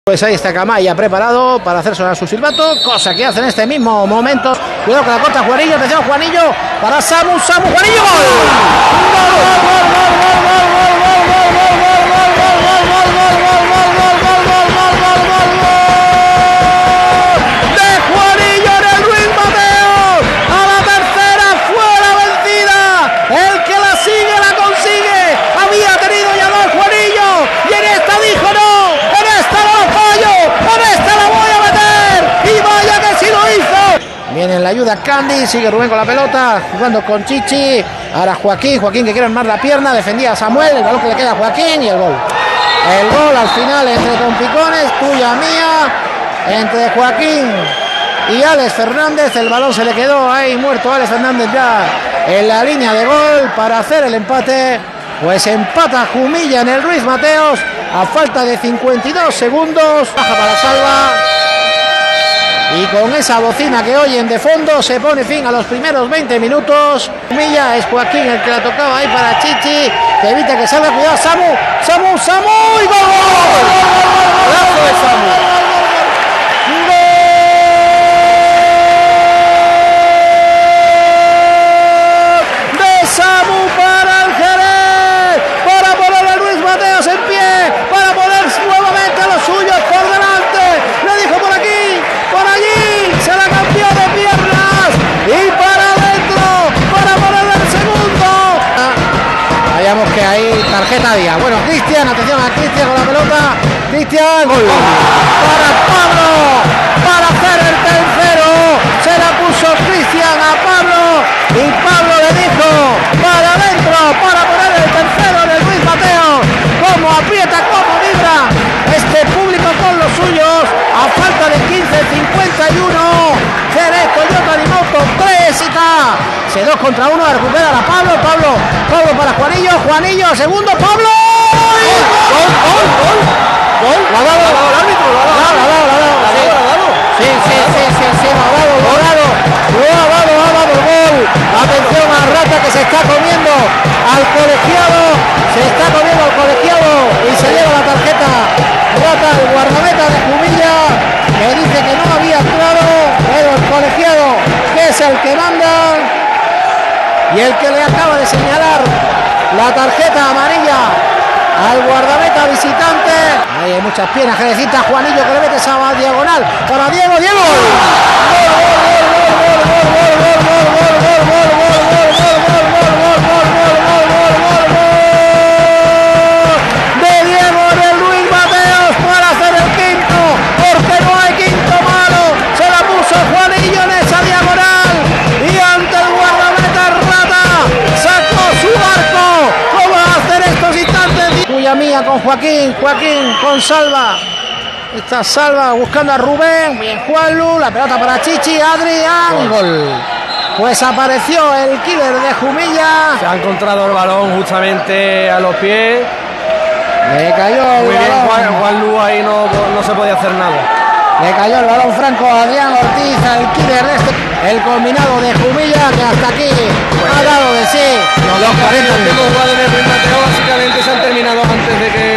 Pues ahí está Camaya preparado para hacer sonar su silbato, cosa que hace en este mismo momento. Cuidado que la corta Juanillo, atención Juanillo, para Samu, Juanillo, ¡gol! Viene en la ayuda Candy, sigue Rubén con la pelota, jugando con Chichi, ahora Joaquín que quiere armar la pierna, defendía a Samuel, el balón que le queda a Joaquín y el gol. El gol al final entre trompicones, tuya mía, entre Joaquín y Alex Fernández, el balón se le quedó ahí muerto a Alex Fernández ya en la línea de gol para hacer el empate, pues empata Jumilla en el Ruiz Mateos a falta de 52 segundos, baja para Salva. Y con esa bocina que oyen de fondo se pone fin a los primeros 20 minutos. Jumilla, es Joaquín el que la tocaba ahí para Chichi, que evita que salga, cuidado, Samu y gol. ¡Golazo de Samu! Que hay tarjeta día. Bueno, Cristian, atención a Cristian con la pelota. Cristian, gol para Pablo, para hacer el tercero. Se la puso Cristian a Pablo y Pablo le dijo para adentro para poner el tercero en el Ruiz Mateo. Como aprieta, como vibra este público con los suyos a falta de 15:51. Jerez Toyota Limoto 3 y está. Se 2 contra 1, recupera a Pablo para Juanillo, segundo, Pablo. Gol. Lo ha dado el árbitro, lo ha dado. Sí, lo ha dado el gol. Atención a Rata que se está comiendo al colegiado, y se lleva la tarjeta. Rata, el guardameta de Jumilla, que dice que no había entrado, pero el colegiado, que es el que manda y el que le acaba de señalar la tarjeta amarilla al guardameta visitante. Ahí hay muchas piernas, Jerecita, Juanillo que le mete esa diagonal para Diego. De Diego en el Ruiz Mateos para hacer el quinto, porque no hay quinto malo. Se la puso Juanillo en esa diagonal y ante el guardameta Rata sacó su arco. ¿Cómo va a hacer estos instantes? Tuya mía con Joaquín con Salva. Está Salva buscando a Rubén, bien Juanlu, la pelota para Chichi, Adrián, gol. Pues apareció el killer de Jumilla. Se ha encontrado el balón justamente a los pies. Le cayó el muy balón. Bien Juanlu, ahí no se podía hacer nada. Le cayó el balón franco a Adrián Ortiz, el killer de el combinado de Jumilla, que hasta aquí ha dado de sí. Los 40 últimos jugadores del Mateo básicamente se han terminado antes de que